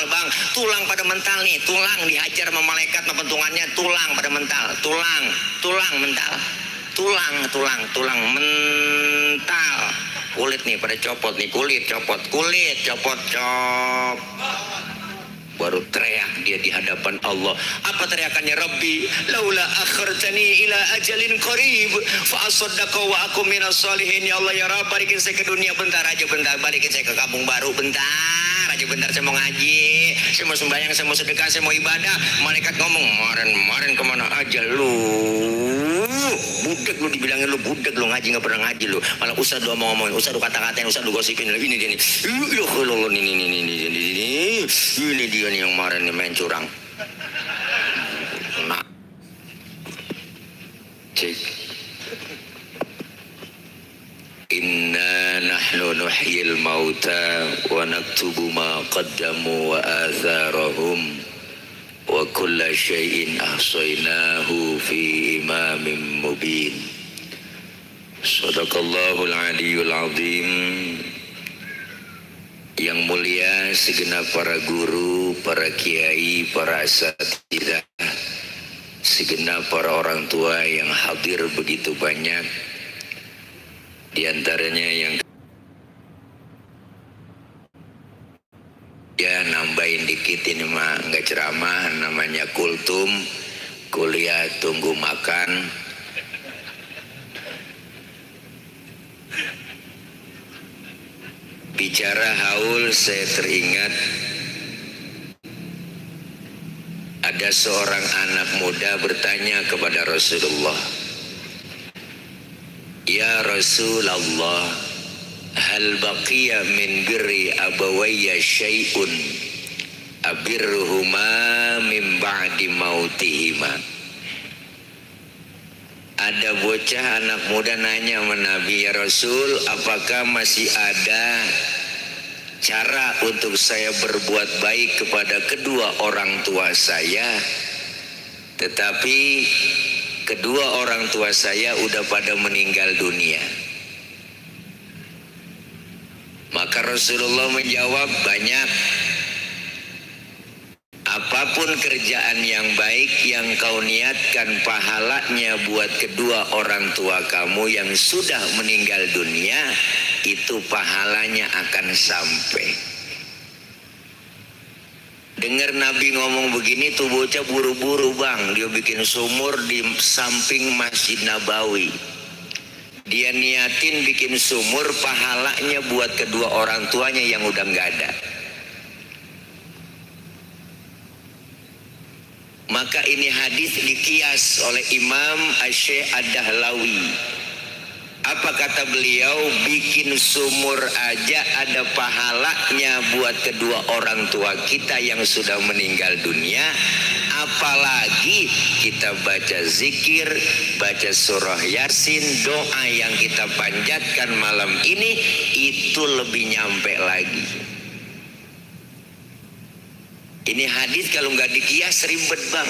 bang, tulang pada mental nih, tulang dihajar sama malaikat sama pentungannya, tulang pada mental, tulang mental, tulang mental, kulit nih pada copot nih, kulit copot, baru teriak dia di hadapan Allah. Apa teriakannya? Rabbi laula akhartani ila ajalin qarib fa asaddaqa wa akum minas solihin. Ya Allah ya Rabb, balikin saya ke dunia bentar aja, bentar, balikin saya ke kampung baru bentar aja, bentar, saya mau ngaji, saya mau sembahyang, saya mau sedekah, saya mau ibadah. Malaikat ngomong, kemarin kemana aja lu? Budak lu, dibilangin lu budak, lu ngaji nggak pernah ngaji lu, malah ustad lu ngomongin, ustad lu kata-katain, ustad lu gosipin, ini dia nih, ini dia nih yang kemarin nih main curang. Nah, cek, inna nahnu nuhyil mauta wa naktubu ma qaddamu wa atharahum wa kulla syai'in ahsaynahu fi imamin mubin. Sadaqallahul aliyul azim. Yang mulia segenap para guru, para kiai, para asatidzah, segenap para orang tua yang hadir begitu banyak, di antaranya yang ya nambahin dikit, ini mah nggak ceramah, namanya kultum, kuliah tunggu makan. Bicara haul, saya teringat ada seorang anak muda bertanya kepada Rasulullah, ya Rasulullah, hal baqiya min birri abawayya syai'un abirruhuma min ba'di mautihima. Ada bocah anak muda nanya sama Nabi, ya Rasul, apakah masih ada cara untuk saya berbuat baik kepada kedua orang tua saya, tetapi kedua orang tua saya udah pada meninggal dunia? Maka Rasulullah menjawab, banyak. Apapun kerjaan yang baik yang kau niatkan pahalanya buat kedua orang tua kamu yang sudah meninggal dunia, itu pahalanya akan sampai. Dengar Nabi ngomong begini, tuh bocah buru-buru bang, dia bikin sumur di samping Masjid Nabawi. Dia niatin bikin sumur pahalanya buat kedua orang tuanya yang udah nggak ada. Maka ini hadis dikias oleh Imam Asy-Syaikh Ad-Dahlawi. Apa kata beliau? Bikin sumur aja ada pahalanya buat kedua orang tua kita yang sudah meninggal dunia, apalagi kita baca zikir, baca surah Yasin, doa yang kita panjatkan malam ini, itu lebih nyampe lagi. Ini hadis kalau nggak dikias ribet bang.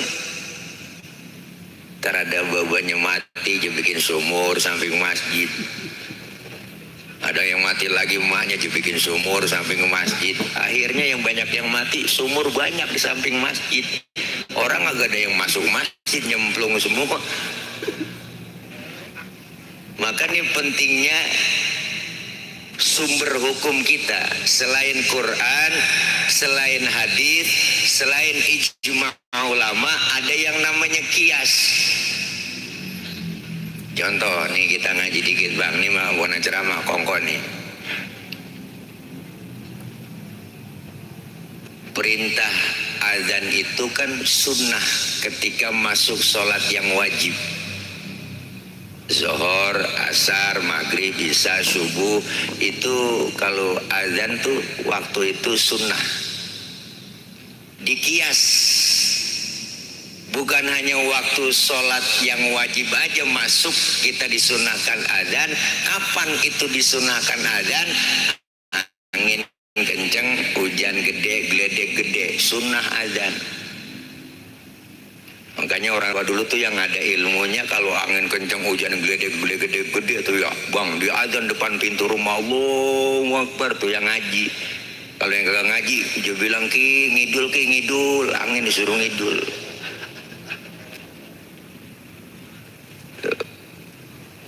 Ntar ada babanya mati, dia bikin sumur samping masjid. Ada yang mati lagi, emaknya dia bikin sumur samping masjid. Akhirnya yang banyak yang mati, sumur banyak di samping masjid. Orang agak ada yang masuk masjid, nyemplung semua. Maka ini pentingnya sumber hukum kita, selain Quran, selain hadis, selain ijma ulama, ada yang namanya kias. Contoh nih, kita ngaji dikit bang, ini mah bukan ceramah kongkon nih. Perintah azan itu kan sunnah ketika masuk sholat yang wajib. Zuhur, asar, maghrib, isya, subuh, itu kalau azan tuh waktu itu sunnah. Dikias, bukan hanya waktu sholat yang wajib aja masuk kita disunahkan azan. Kapan itu disunahkan azan? Angin kenceng, hujan gede, geledek gede, sunnah azan. Makanya orang tua dulu tuh yang ada ilmunya, kalau angin kenceng, hujan gede tuh ya bang, di azan depan pintu rumah, Allahu Akbar tuh yang ngaji. Kalau yang kagak ngaji, dia bilang ki ngidul, angin disuruh ngidul.